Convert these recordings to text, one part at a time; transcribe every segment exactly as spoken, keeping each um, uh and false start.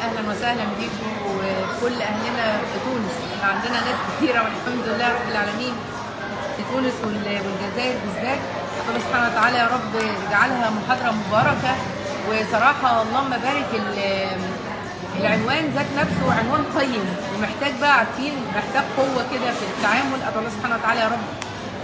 اهلا وسهلا بيكم وكل اهلنا في تونس. احنا عندنا ناس كثيره والحمد لله رب العالمين في تونس والجزائر بالذات. ربنا سبحانه وتعالى يا رب يجعلها محاضره مباركه. وصراحه اللهم بارك العنوان ذات نفسه عنوان قيم ومحتاج بقى عارفين محتاج قوه كده في التعامل. ادعو الله سبحانه وتعالى يا رب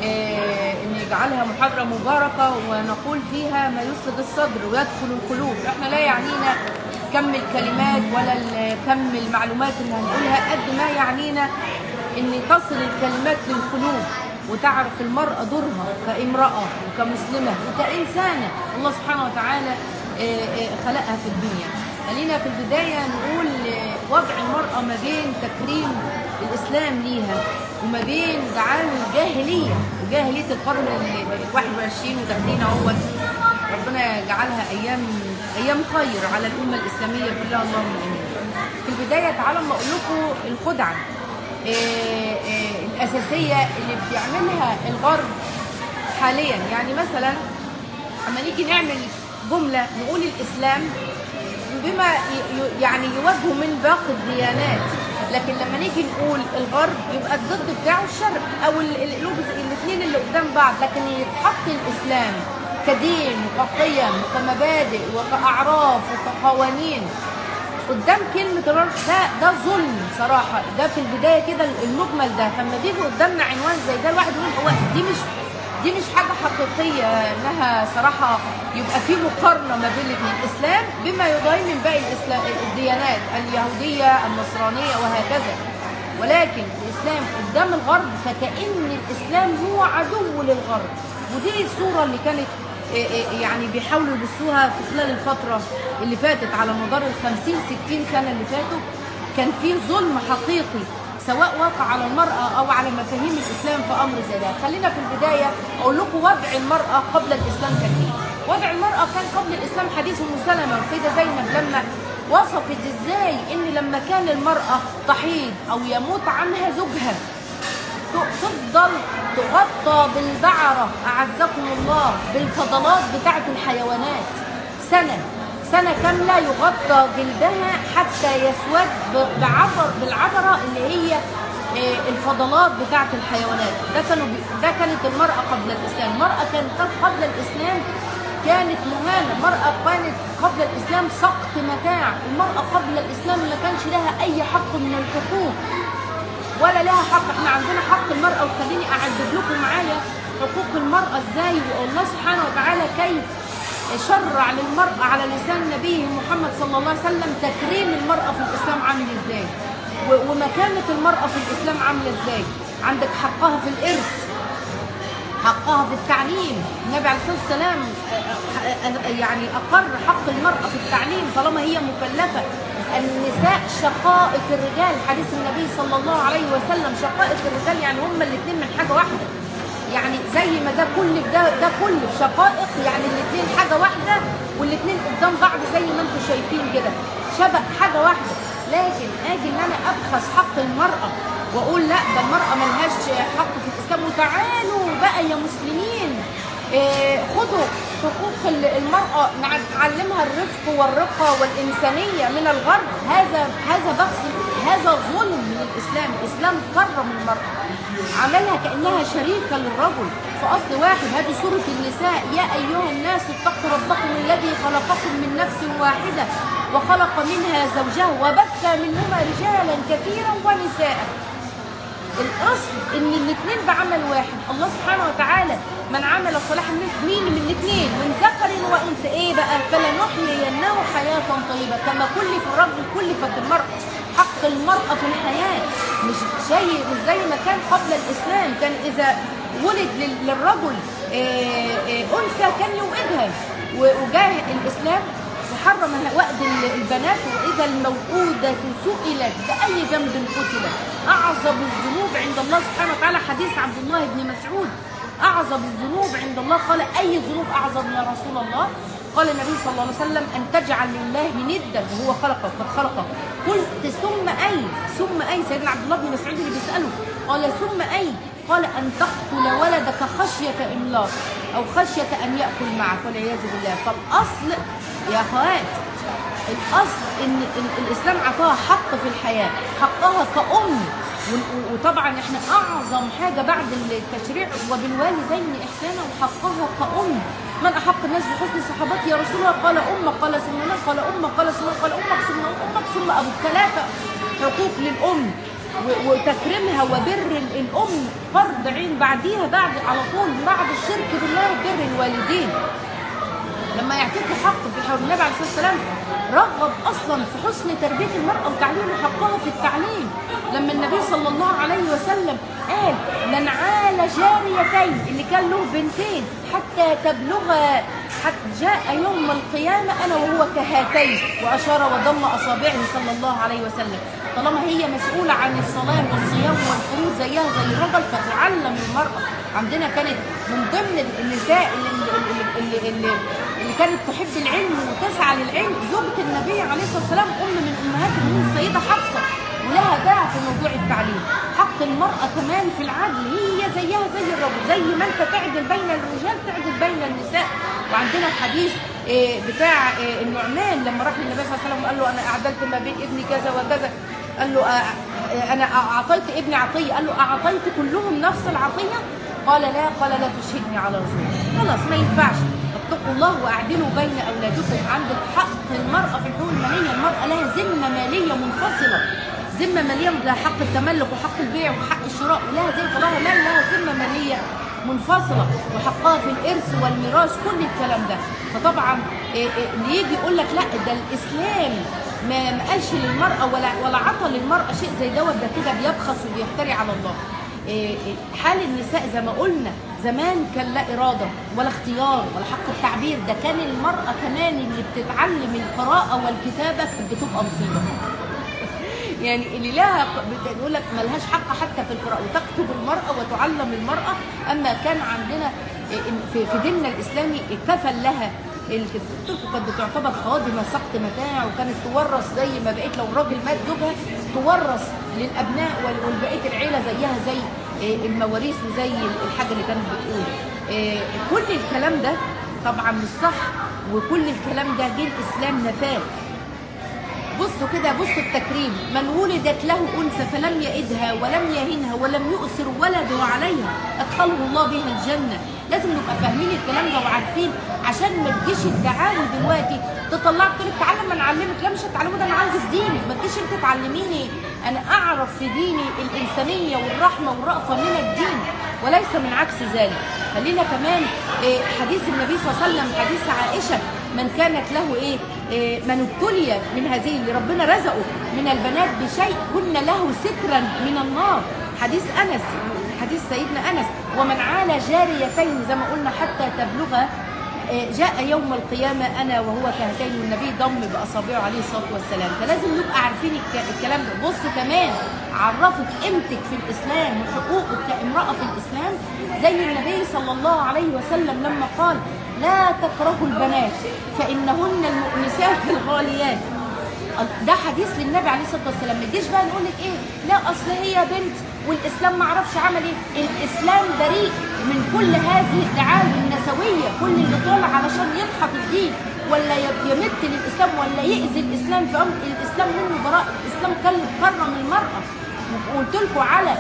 ان يجعلها محاضره مباركه ونقول فيها ما يسلك الصدر ويدخل القلوب. احنا لا يعنينا كم الكلمات ولا كم المعلومات اللي هنقولها قد ما يعنينا ان تصل الكلمات للقلوب وتعرف المرأة دورها كامرأة وكمسلمة وكإنسانة الله سبحانه وتعالى خلقها في الدنيا. خلينا في البداية نقول وضع المرأة ما بين تكريم الإسلام ليها وما بين تعامل الجاهلية وجاهلية القرن الواحد والعشرين وداخلين اهوت. ربنا يجعلها أيام أيام خير على الأمة الإسلامية كلها اللهم آمين. في البداية تعالوا أقول لكم الخدعة إيه إيه الأساسية اللي بيعملها الغرب حاليا. يعني مثلا لما نيجي نعمل جملة نقول الإسلام بما يعني يواجهه من باقي الديانات، لكن لما نيجي نقول الغرب يبقى الضد بتاعه الشرق أو الاثنين اللي قدام بعض، لكن يتحط الإسلام كدين وكقيم وكمبادئ وكأعراف وكقوانين قدام كلمة الغرب، ده ده ظلم صراحة. ده في البداية كده المجمل ده. فلما بيجي قدامنا عنوان زي ده الواحد يقول هو دي مش دي مش حاجة حقيقية انها صراحة يبقى في مقارنة ما بين الإسلام بما يضاهي من باقي الإسلام الديانات اليهودية النصرانية وهكذا. ولكن الإسلام قدام الغرب فكأن الإسلام هو عدو للغرب. ودي الصورة اللي كانت يعني بيحاولوا يبصوها في خلال الفترة اللي فاتت على مدار الخمسين ستين سنة اللي فاتوا. كان في ظلم حقيقي سواء وقع على المرأة أو على مفاهيم الإسلام في أمر زي ده. خلينا في البداية أقول لكم وضع المرأة قبل الإسلام كان إيه؟ وضع المرأة كان قبل الإسلام حديث أم سلمة والسيدة زينب لما وصفت إزاي إن لما كان المرأة تحيض أو يموت عنها زوجها تفضل تغطى بالبعرة أعزكم الله بالفضلات بتاعت الحيوانات سنة سنة كاملة يغطى جلدها حتى يسود بعبر بالعبرة اللي هي الفضلات بتاعت الحيوانات. ده كانوا ده كانت المرأة قبل الإسلام. المرأة كانت قبل الإسلام كانت مهانة. المرأة كانت قبل الإسلام سقط متاع. المرأة قبل الإسلام ما كانش لها أي حق من الحقوق ولا لها حق. احنا عندنا حق المرأة. وخليني أعدد لكم معايا حقوق المرأة ازاي والله سبحانه وتعالى كيف شرع للمرأة على لسان نبيه محمد صلى الله عليه وسلم تكريم المرأة في الإسلام عامل ازاي ومكانة المرأة في الإسلام عاملة ازاي. عندك حقها في الإرث، حقها في التعليم. النبي عليه الصلاة والسلام يعني أقر حق المرأة في التعليم طالما هي مكلفة. النساء شقائق الرجال، حديث النبي صلى الله عليه وسلم شقائق الرجال يعني هما الاثنين من حاجة واحدة. يعني زي ما ده كل ده ده كل شقائق يعني الاثنين حاجة واحدة والاثنين قدام بعض زي ما انتم شايفين كده شبه حاجة واحدة. لكن اجي ان انا ابخس حق المرأة واقول لا ده المرأة ملهاش حق في الاسلام. وتعالوا بقى يا مسلمين إيه خدوا حقوق المرأة نعلمها الرفق والرقة والإنسانية من الغرب. هذا هذا بخس هذا ظلم من الإسلام. الإسلام كرم المرأة عملها كأنها شريكة للرجل في أصل واحد. هذه سورة النساء يا أيها الناس اتقوا ربكم الذي خلقكم من نفس واحدة وخلق منها زوجها وبث منهما رجالا كثيرا ونساء. الأصل إن الاثنين بعمل واحد. الله سبحانه وتعالى من عمل صالحا مين من الاثنين من ذكر وانثى ايه بقى فلنحيينه حياه طيبه. كما كلف الرجل كلفت المراه. حق المراه في الحياه مش شيء مش زي ما كان قبل الاسلام. كان اذا ولد للرجل انثى كان يوئدها وجاء الاسلام وحرم وأد البنات. واذا الموءودة سئلت باي ذنب قتلت. اعظم الذنوب عند الله سبحانه وتعالى حديث عبد الله بن مسعود أعظم الذنوب عند الله. قال أي ذنوب أعظم يا رسول الله؟ قال النبي صلى الله عليه وسلم أن تجعل لله ندا وهو خلقك قد خلقك. قلت ثم أي؟ ثم أي؟ سيدنا عبد الله بن مسعود اللي بيسأله قال ثم أي؟ قال أن تقتل ولدك خشية إملاق أو خشية أن يأكل معك والعياذ بالله. فالأصل يا أخوات الاصل ان الاسلام عطاها حق في الحياه، حقها كأم. وطبعا احنا اعظم حاجه بعد التشريع وبالوالدين احسانا وحقها كأم. من احق الناس بحسن صحابتي يا رسول الله؟ قال امك، قال ثم من، قال امك، قال ثم قال امك ثم امك ثم ابوك. ثلاثه حقوق للام وتكريمها وبر الام فرض عين بعديها، بعد على طول بعد الشرك بالله وبر الوالدين. لما يعطيك حق في الحوار، النبي عليه الصلاه والسلام رغب اصلا في حسن تربيه المراه وتعليم حقها في التعليم. لما النبي صلى الله عليه وسلم قال من عال جاريتين، اللي كان له بنتين، حتى تبلغ حتى جاء يوم القيامه انا وهو كهاتين، واشار وضم اصابعه صلى الله عليه وسلم. طالما هي مسؤوله عن الصلاه والصيام والفروض زيها زي الرجل، فتعلم المراه. عندنا كانت من ضمن النساء اللي, اللي, اللي, اللي, اللي كانت تحب العلم وتسعى للعلم زوجة النبي عليه الصلاه والسلام، ام من امهات المؤمنين السيده حفصه، ولها باع في موضوع التعليم. حق المراه كمان في العدل، هي زيها زي الرجل، زي ما انت تعدل بين الرجال تعدل بين النساء. وعندنا الحديث بتاع النعمان لما راح للنبي صلى الله عليه وسلم وقال له انا اعدلت ما بين ابني كذا وكذا، قال له انا اعطيت ابني عطيه، قال له اعطيت كلهم نفس العطيه؟ قال لا، قال لا تشهدني على زور. خلاص ما ينفعش. اتقوا الله واعدلوا بين اولادكم. عندك حق المراه في الحقوق الماليه، المراه لها ذمه ماليه منفصله، ذمه ماليه لها حق التملك وحق البيع وحق الشراء، ولها زي طلعها مال لها ذمه ماليه منفصله، وحقها في الارث والميراث كل الكلام ده. فطبعا اللي يجي يقول لك لا ده الاسلام ما ما قالش للمراه ولا ولا عطى للمراه شيء زي دوت، ده كده بيبخس وبيفتري على الله. حال النساء زي ما قلنا زمان كان لا اراده ولا اختيار ولا حق التعبير، ده كان المراه كمان اللي بتتعلم القراءه والكتابه كانت بتبقى مصيبه. يعني اللي لها بيقول لك ملهاش حق حتى في القراءه، وتكتب المراه وتعلم المراه. اما كان عندنا في ديننا الاسلامي كفل لها الست، كانت بتعتبر خادمه سقط متاع، وكانت تورث زي ما بقيت لو الراجل مات زوجها تورث للابناء والبقيه العيله زيها زي المواريث وزي الحاجه اللي كانت بتقول. كل الكلام ده طبعا مش صح، وكل الكلام ده جه الاسلام نفاه. بصوا كده، بصوا التكريم، من ولدت له انثى فلم يئدها ولم يهنها ولم يؤثر ولده عليها ادخله الله بها الجنه. لازم نبقى فاهمين الكلام ده وعارفين، عشان ما تجيش التعالي دلوقتي تطلعك تقول لك تعالى ما نعلمك. لا مش هتعلمه، ده انا عندي في ديني، ما تجيش انت تعلميني. انا اعرف في ديني الانسانيه والرحمه والرأفه من الدين وليس من عكس ذلك. خلينا كمان حديث النبي صلى الله عليه وسلم، حديث عائشه، من كانت له ايه, إيه من ابتلي من هذه اللي ربنا رزقه من البنات بشيء كن له سترا من النار. حديث انس، حديث سيدنا انس، ومن عال جاريتين زي ما قلنا حتى تبلغ جاء يوم القيامه انا وهو كهاتين، والنبي ضم باصابعه عليه الصلاه والسلام. فلازم نبقى عارفين الكلام ده. بص كمان عرفك قيمتك في الاسلام وحقوقك كامراه في الاسلام، زي النبي صلى الله عليه وسلم لما قال لا تكرهوا البنات فانهن المؤنسات الغاليات. ده حديث للنبي عليه الصلاه والسلام. ما تجيش بقى نقول لك ايه لا اصل هي بنت والاسلام ما عرفش عمل ايه. الاسلام بريء من كل هذه الدعاوى النسويه، كل اللي طالع علشان يضحك الدين ولا يمت للاسلام ولا يأذي الاسلام في امر الاسلام منه براء. الاسلام كرم المراه. وقلت لكم على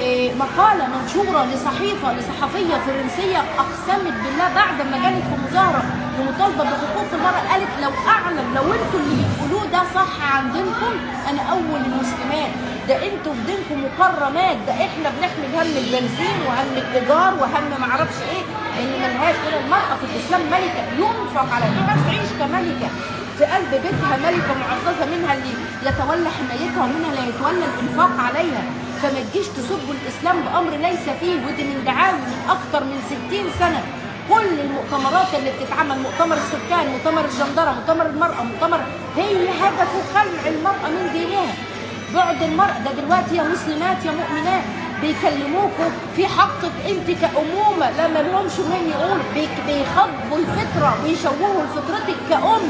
مقاله منشوره لصحيفه لصحفيه فرنسيه اقسمت بالله بعد ما كانت في مظاهره لمطالبه بحقوق المراه، قالت لو اعلم لو انتوا اللي بتقولوه ده صح عن دينكم انا اول المسلمات. ده انتوا في دينكم مكرمات، ده احنا بنحمل هم البنزين وهم الايجار وهم ما اعرفش ايه، لان ملهاش كده. المراه في الاسلام ملكه ينفق عليها، تعيش كملكه في قلب بيتها، ملكه معززه، منها اللي يتولى حمايتها ومنها اللي يتولى الانفاق عليها. فما تجيش تسبوا الاسلام بامر ليس فيه. ودي من دعاوي من اكثر من ستين سنه. كل المؤتمرات اللي بتتعمل، مؤتمر السكان، مؤتمر الجندره، مؤتمر المراه، مؤتمر هي هدفه خلع المراه من دينها، بعد المراه. ده دلوقتي يا مسلمات يا مؤمنات بيكلموكوا في حقك انت كأمومه، لا ما لهمش مين يقولوا، بيخبوا الفطره ويشوهوا لفطرتك كأم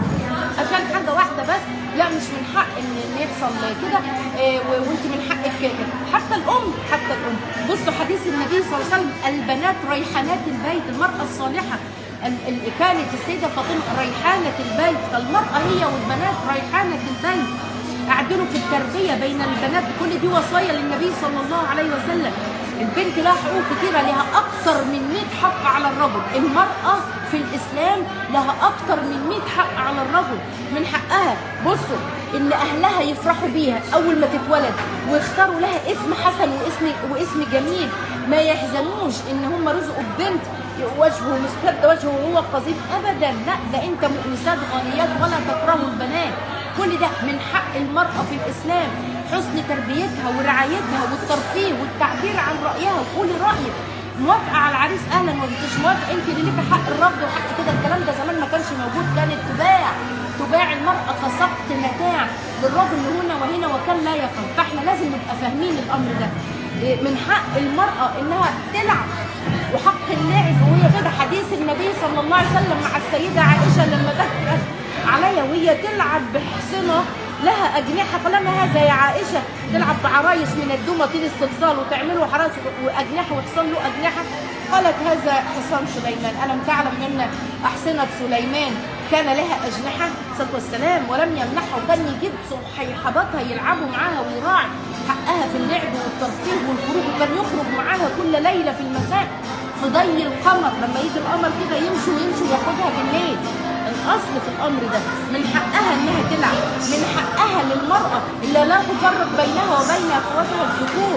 عشان حاجه واحده بس. لا مش من حق ان يحصل كده إيه، وانت من حقك كده. حتى الام حتى الام بصوا حديث النبي صلى الله عليه وسلم البنات ريحانات البيت. المراه الصالحه كانت السيده فاطمه ريحانه البيت، فالمراه هي والبنات ريحانه البيت. اعدلوا في التربيه بين البنات، كل دي وصايا للنبي صلى الله عليه وسلم. البنت لها حقوق كتيره، لها اكتر من مئة حق على الرجل. المراه في الاسلام لها اكتر من مئة حق على الرجل. من حقها بصوا ان اهلها يفرحوا بيها اول ما تتولد ويختاروا لها اسم حسن واسم واسم جميل، ما يحزنوش ان هم رزقوا ببنت وجهه مستبد وجهه وهو قضيب ابدا. لا، ده انت مؤنسات غنيات ولا تكرهوا البنات. كل ده من حق المراه في الاسلام، حسن تربيتها ورعايتها والترفيه والتعبير عن رايها وقولي رايك. موافقه على العريس اهلا، وما انتش موافقه انت اللي ليكي حق الرفض وحق كده. الكلام ده زمان ما كانش موجود، كانت تباع تباع المراه كسقط متاع للرجل هنا وهنا وكان لا يفهم. فاحنا لازم نبقى فاهمين الامر ده. من حق المراه انها تلعب وحق اللعب، وهي كده حديث النبي صلى الله عليه وسلم مع السيده عائشه لما دخلت عليها وهي تلعب بحصنه لها اجنحه، فلما هذا يا عائشه تلعب بعرايس من الدمى طين الصلصال وتعملوا حراس واجنحه وحصان له اجنحه؟ قالت هذا حصان سليمان، الم تعلم ان احصنه سليمان كان لها اجنحه صلى الله عليه وسلم ولم يمنحها، وكان يجيب صحيحباتها يلعبوا معاها ويراعي حقها في اللعب والترفيه والخروج، وكان يخرج معاها كل ليله في المساء في ضي القمر، لما يجي القمر كده يمشي ويمشي وياخدها بالليل. الاصل في الامر ده من حقها انها تلعب، من حقها للمراه اللي لا تفرق بينها وبين اخواتها الذكور.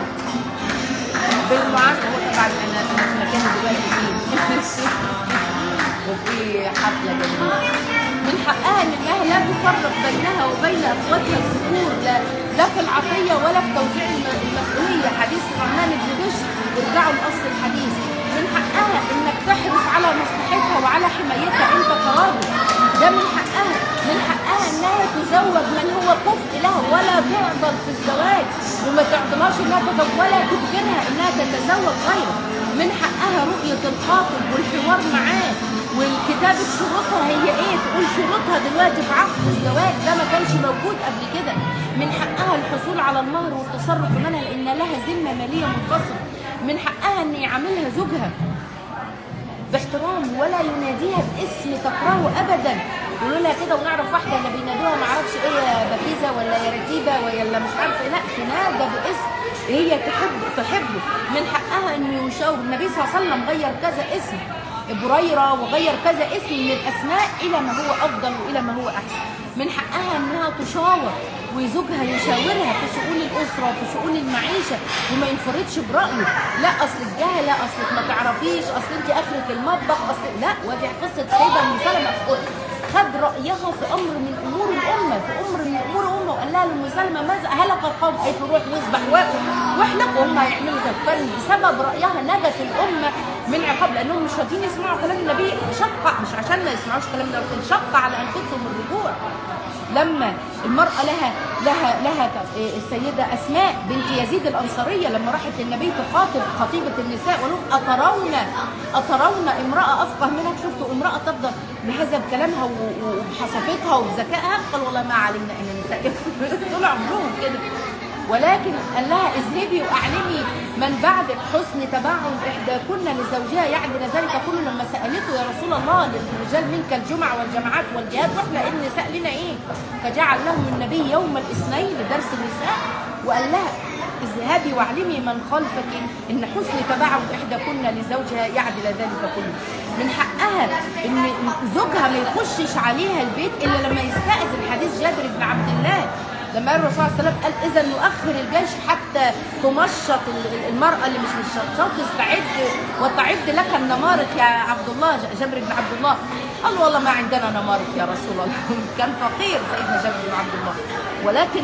بالمعاناه هو طبعا انا في مكاني دلوقتي فيه وفي حفله جميله. من حقها انها لا تفرق بينها وبين اخواتها الذكور، لا لا في العطيه ولا في توزيع المسؤوليه. حديث الرحمن بن بشر، ارجعوا لاصل الحديث. من حقها انك تحرص على مصلحتها وعلى حمايتها انت كراجل، ده من حقها. من حقها انها تزوج من هو كفء لها ولا تعضل في الزواج، وما تعضلهاش انها تزوج ولا تجبرها انها تتزوج غيره. من حقها رؤيه الخاطب والحوار معاه والكتابه شروطها هي ايه، تقول شروطها دلوقتي في عقد الزواج، ده ما كانش موجود قبل كده. من حقها الحصول على المهر والتصرف منها لان لها ذمه ماليه منفصله. من حقها ان يعاملها زوجها باحترام ولا يناديها باسم تكرهه ابدا. يقولوا لها كده ونعرف واحده اللي بينادوها ما اعرفش ايه يا بكيزه ولا يا رتيبه ولا مش عارفه، لا تنادى باسم هي تحب تحبه. من حقها انه يشاور. النبي صلى الله عليه وسلم غير كذا اسم بريره وغير كذا اسم من الاسماء الى ما هو افضل والى ما هو احسن. من حقها انها تشاور وزوجها يشاورها في شؤون الاسره وفي شؤون المعيشه وما ينفردش برايه. لا اصلك جاهله، اصلك ما تعرفيش، اصل انت اخرك المطبخ، اصل لا. ودي قصه سيده ام سلمه خد رايها في امر من امور الامه، في امر من امور الامه، وقال لها لام سلمه ماذا هلك القوم، قالت له روح واذبح واحلق وهم هيعملوا ذلك. كان بسبب رايها نجت الامه من عقاب، لانهم مش راضيين يسمعوا كلام النبي. شق مش عشان ما يسمعوش كلام النبي، لكن شق على انفسهم الرجوع. لما المرأة لها لها لها السيدة أسماء بنت يزيد الأنصارية لما راحت للنبي تخاطب خطيبة النساء وقالوا أترون أترون امرأة أفقه منها، شفتوا امرأة تفضل بهذا بكلامها وبحصافتها وبذكائها؟ قال والله ما علمنا أن النساء طول عمرهم كده. ولكن قال لها اذهبي واعلمي من بعدك حسن تبعهم احداكن لزوجها يعدل ذلك كله. لما سالته يا رسول الله للرجال منك الجمع والجماعات والجهاد واحنا ايه النساء لنا ايه؟ فجعل لهم النبي يوم الاثنين لدرس النساء وقال لها اذهبي واعلمي من خلفك ان حسن تبعهم احداكن لزوجها يعدل ذلك كله. من حقها ان زوجها ما يخشش عليها البيت الا لما يستاذن. حديث جابر بن عبد الله لما قال الرسول صلى الله عليه وسلم قال اذا نؤخر الجيش حتى تمشط المراه اللي مش مشطشط تستعد وتعد لك النمارق يا عبد الله. جابر بن عبد الله قال والله ما عندنا نمارق يا رسول الله. كان فقير سيدنا جابر بن عبد الله، ولكن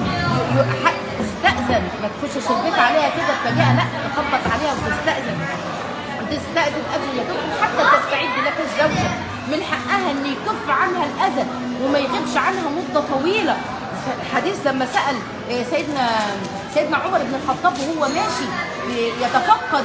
تستاذن ما تخشش البيت عليها كده تفاجئها، لا تخبط عليها وتستاذن وتستاذن قبل ما تدخل حتى تستعد لك الزوجه. من حقها ان يكف عنها الاذى وما يغيبش عنها مده طويله. حديث لما سأل سيدنا سيدنا عمر بن الخطاب وهو ماشي يتفقد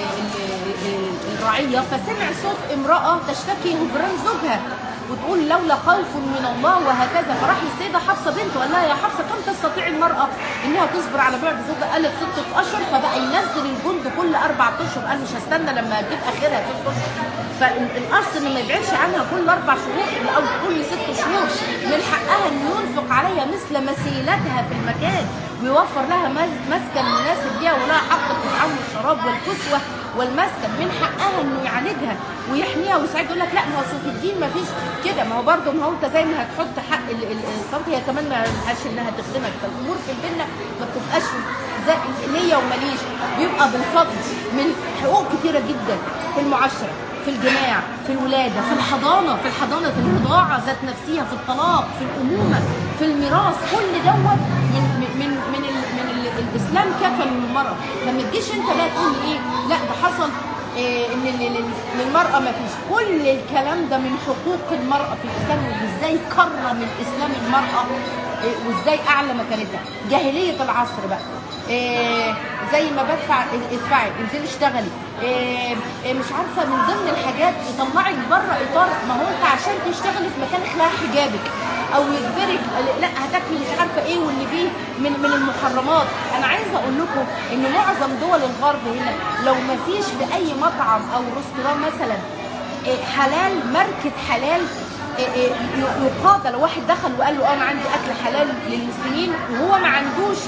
الرعية فسمع صوت امرأة تشتكي هجران زوجها وتقول لولا خوف من الله وهكذا. فراح السيدة حفصة بنته قال لها يا حفصة كم تستطيع المرأة إن يخلوها تصبر على بعد زوجها قالت ستة اشهر، فبقى ينزل الجند كل اربع اشهر، قال مش هستنى لما اجيب اخرها ست اشهر. فالاصل انه ما يبعدش عنها كل اربع شهور او كل ست شهور، من حقها انه ينفق عليها مثل مسيلتها في المكان ويوفر لها مسكن مناسب ليها، ولها حق الطعام والشراب والكسوه والمسكن، من حقها انه يعالجها ويحميها ويساعدها. يقول لك لا ما هو في الدين ما فيش كده، ما هو برضه ما هو انت زي ما هتحط حق الصمت هي كمان ما لهاش انها تخدمك، فالامور في الجنه ما بتبقاش زي ليا وماليش، بيبقى بالفضل من حقوق كتيره جدا في المعاشره، في الجماع، في الولاده، في الحضانه، في الحضانه، في الرضاعه ذات نفسها، في الطلاق، في الامومه، في الميراث، كل دوت من من من ال من ال الاسلام كفل للمراه. فما تجيش انت بقى تقول ايه لا ده حصل إيه ان للمراه ما فيش، كل الكلام ده من حقوق المراه في الاسلام، وازاي كرم الاسلام المراه إيه وازاي اعلى مكانتها. جاهليه العصر بقى إيه زي ما بدفع ادفعي انزلي اشتغلي إيه إيه مش عارفه، من ضمن الحاجات يطلعك بره اطار، ما هو انت عشان تشتغلي في مكان خلع حجابك او يجبرك لا هتاكلي مش عارفه ايه واللي فيه من من المحرمات. انا عايزه اقول لكم ان معظم دول الغرب هنا لو ما فيش في اي مطعم او ريستوران مثلا حلال، ماركه حلال يقاضى لو واحد دخل وقال له انا عندي اكل حلال للمسلمين وهو ما عندوش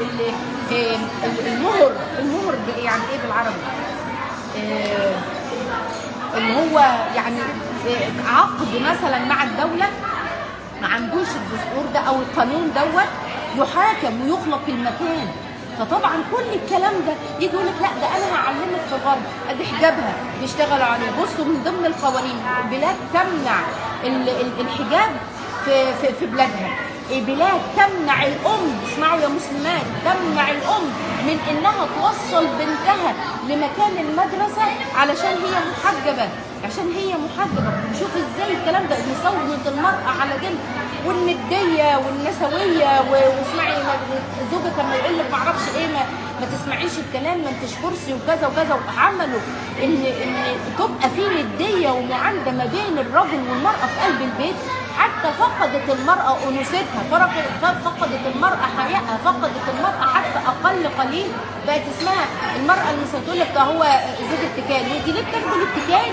المهر. المهر يعني ايه بالعربي؟ اللي هو يعني عقد مثلا مع الدوله، ما عندوش الدستور ده او القانون دوت، يحاكم ويغلق المكان. فطبعا كل الكلام ده يجي يقول لك لا ده انا هعلمك في الغرب، ادي حجابها بيشتغلوا عليه. بصوا من ضمن القوانين بلاد تمنع الحجاب في في, في بلادها، بلاد تمنع الام، اسمعوا يا مسلمات، تمنع الام من انها توصل بنتها لمكان المدرسه علشان هي محجبه، عشان هي محجبه. شوف ازاي الكلام ده بيصوت المراه على جنب، والنديه والنسويه، واسمعي زوجك لما يقول لك ما اعرفش ايه ما, ما تسمعيش الكلام، ما انتش كرسي وكذا وكذا، وعملوا ان ان تبقى في نديه ومعانده ما بين الرجل والمراه في قلب البيت، حتى فقدت المراه انوثتها، فقدت المراه حيائها، فقدت المراه حتى اقل قليل بقت اسمها المراه اللي تقول لك ده هو زوج اتكال، وانت ليه بتاخدي الاتكال؟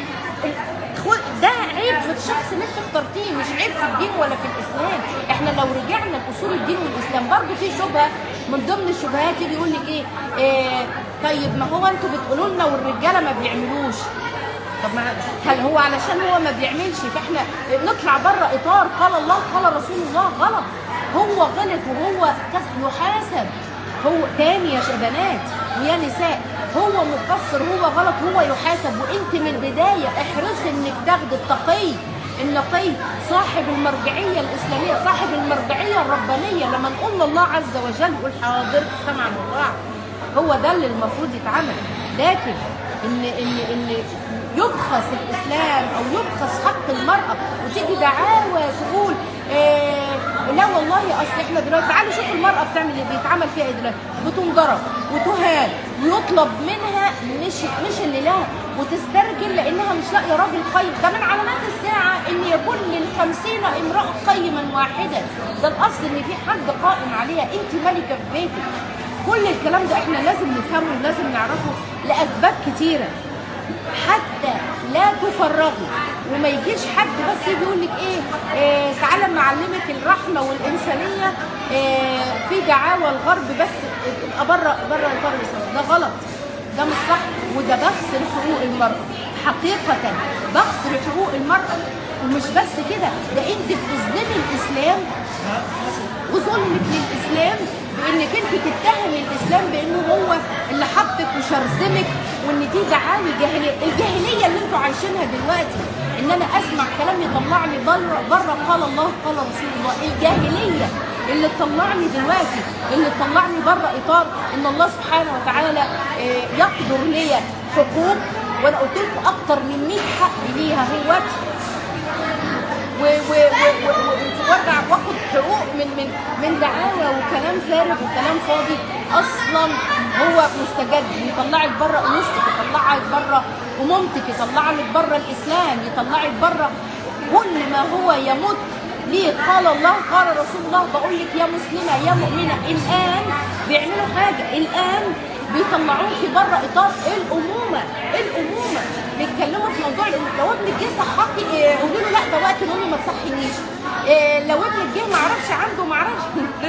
ده عيب في الشخص اللي انت اخترتيه، مش عيب في الدين ولا في الاسلام. احنا لو رجعنا لاصول الدين والاسلام برضه في شبهه من ضمن الشبهات، يجي يقول لك ايه, ايه طيب ما هو انتوا بتقولوا لنا والرجاله ما بيعملوش، طب ما هل هو علشان هو ما بيعملش فاحنا نطلع بره اطار قال الله قال رسول الله؟ غلط، هو غلط وهو يحاسب. هو تاني يا بنات ويا نساء، هو مقصر، هو غلط، هو يحاسب. وانت من البدايه احرصي انك تاخدي التقي النقي صاحب المرجعيه الاسلاميه، صاحب المرجعيه الربانيه. لما نقول الله عز وجل قول حاضر سمعا وطاعه، هو ده اللي المفروض يتعمل. لكن ان ان ان يبخس الاسلام او يبخس حق المراه وتيجي دعاوى تقول إيه لا والله اصل احنا دلوقتي، تعالوا شوفوا المراه بتعمل ايه، بيتعمل فيها ايه دلوقتي، بتنضرب وتهان ويطلب منها مش مش اللي لها وتسترجل لانها مش لاقيه راجل قيم. ده من علامات الساعه ان يكون للخمسين امراه قيما واحدا، ده الاصل ان في حد قائم عليها، انت ملكه في بيتك. كل الكلام ده احنا لازم نفهمه ولازم نعرفه لاسباب كتيره حتى لا تفرغوا، وما يجيش حد بس يجي يقول لك ايه, إيه تعالى اما اعلمك الرحمه والانسانيه إيه في دعاوى الغرب بس تبقى بره بره اطار الاسلام. ده غلط، ده مش صح، وده بخس لحقوق المراه حقيقه، بخس لحقوق المراه. ومش بس كده، ده انت بتظلمي الاسلام وظلمك للاسلام بانك انت تتهمي الاسلام بانه هو اللي حطك وشرذمك، وان دي دعاوي جاهليه. الجاهليه اللي انتوا عايشينها دلوقتي ان انا اسمع كلام يطلعني بره بره قال الله قال رسول الله، الجاهليه اللي تطلعني دلوقتي، اللي تطلعني بره اطار ان الله سبحانه وتعالى يقدر ليا حقوق، وانا قلت لكم اكتر من مية حق ليها هوت، وارجع واخد حقوق من من من دعاوى وكلام فارغ وكلام فاضي اصلا هو مستجد. يطلعك بره انوثتك، يطلعك بره امومتك، يطلعك بره الاسلام، يطلعك بره كل ما هو يمت ليه؟ قال الله قال رسول الله. بقول لك يا مسلمه يا مؤمنه، الان بيعملوا حاجه، الان بيطلعوكي بره اطار الامومه، الامومه بيتكلموا في موضوع الأمومة. لو ابنك جه صحاكي إيه، قولي له لا ده وقت نومي ما تصحينيش. إيه لو ابنك جه ما اعرفش عنده ما اعرفش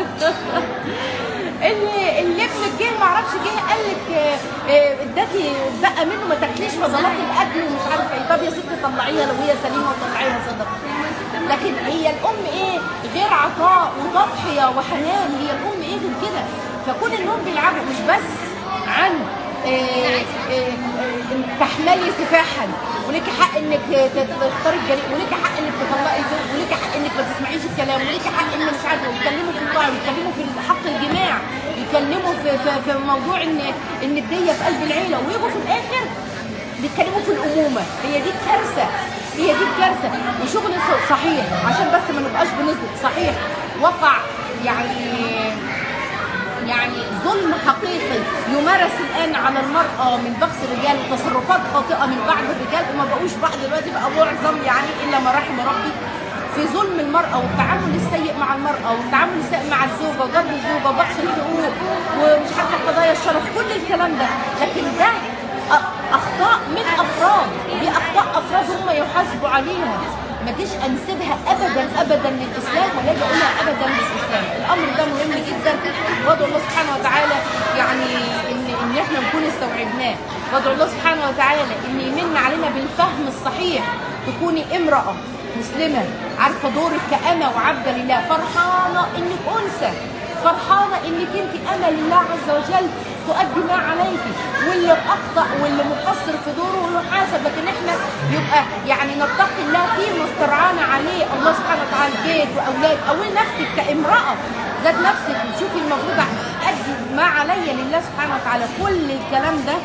اللي اللي ابنك جه ما اعرفش جه قال لك اداكي بقى منه ما تاكليش فضلات الاكل ومش عارفه ايه، طب يا ستي طلعيها لو هي سليمه وطلعيها صدقه. لكن هي الام ايه غير عطاء وتضحيه وحنان، هي الام ايه غير كده؟ فكون انهم بيلعبوا مش بس عن إيه إيه تحملي سفاحا وليكي حق انك تختاري الجريء، وليكي حق انك تطلقي الزوج، وليكي حق انك ما تسمعيش الكلام، وليكي حق انك مش عارفه، ويتكلموا في الطاعه ويتكلموا في حق الجماع، يتكلموا في في, في موضوع ان ان الديه في قلب العيله، ويجوا في الاخر بيتكلموا في الامومه. هي دي الكارثه، هي دي الكارثه. وشغل صحيح عشان بس ما نبقاش بنظلم، صحيح وقع يعني يعني ظلم حقيقي يمارس الان على المراه من بخس الرجال وتصرفات خاطئه من بعض الرجال، وما بقوش بعض دلوقتي، بقى معظم يعني الا ما رحم ربي في ظلم المراه والتعامل السيء مع المراه والتعامل السيء مع الزوجه وضرب الزوجه وبخس الحقوق ومش عارفه قضايا الشرف، كل الكلام ده. لكن ده اخطاء من افراد، دي اخطاء افراد هم يحاسبوا عليها، ما جيش انسبها ابدا ابدا للاسلام ولا اقولها ابدا للاسلام. الامر ده مهم جدا، وادعو الله سبحانه وتعالى يعني ان ان احنا نكون استوعبناه، وادعو الله سبحانه وتعالى ان يمن علينا بالفهم الصحيح. تكوني امراه مسلمه عارفه دورك كأمة وعبده لله، فرحانه انك انثى، فرحانه انك انت امة لله عز وجل تؤدي ما عليكي، واللي اخطا واللي مقصر في دوره يحاسب. لكن احنا يبقى يعني نتقي الله فيما استرعانا عليه الله سبحانه وتعالى، بيت واولاد. اول نفسك كامراه ذات نفسك وشوفي المفروض ادي ما علي لله سبحانه وتعالى. كل الكلام ده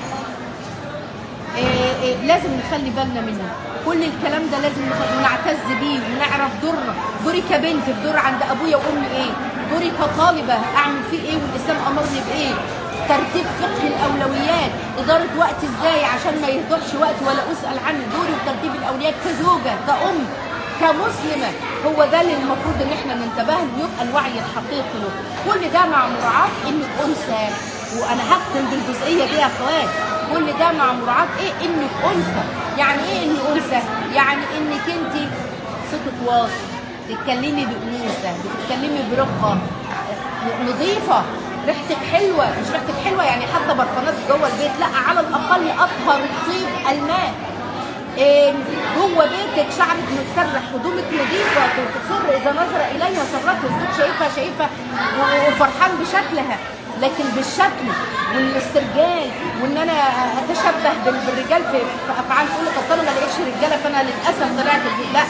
إيه إيه لازم نخلي بالنا منه، كل الكلام ده لازم نعتز بيه ونعرف دورنا، دوري كبنت في دور عند ابويا وامي ايه، دوري كطالبه اعمل فيه ايه والاسلام امرني بايه، ترتيب فقه الاولويات، اداره وقت ازاي عشان ما يهدرش وقت ولا اسال عنه، دوري وترتيب الاولويات كزوجه كأم كمسلمه. هو ده اللي المفروض ان احنا ننتبه له ويبقى الوعي الحقيقي له. كل ده مع مراعاه انك انثى، وانا هختم بالجزئيه دي يا اخوات، كل ده مع مراعاه ايه انك انثى. يعني ايه انك انثى؟ يعني انك انت صوتك واطي، تتكلمي بانوثه، بتتكلمي برقه، نظيفه، ريحتك حلوه، مش ريحتك حلوه يعني حتى برفانات جوه البيت، لا على الاقل اطهر الطيب الماء. إيه جوه بيتك شعرك متسرح، هدومك نظيفه تسر اذا نظر اليها سرته، الزوج شايفها شايفها وفرحان بشكلها. لكن بالشكل والاسترجال وان انا اتشبه بالرجال في افعال، تقول لك اصل انا ما لقيتش رجاله فانا للاسف طلعت، لا،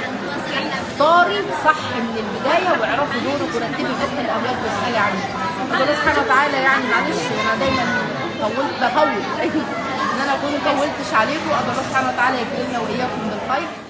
اختاري صح من البدايه واعرفي دورك ورتبي فقه الاولاد واسالي عنه. الله سبحانه وتعالى يعني معلش انا دايما طولت بطول ان انا اكون طولتش عليكم، الله سبحانه وتعالى يكرمنا واياكم بالخير.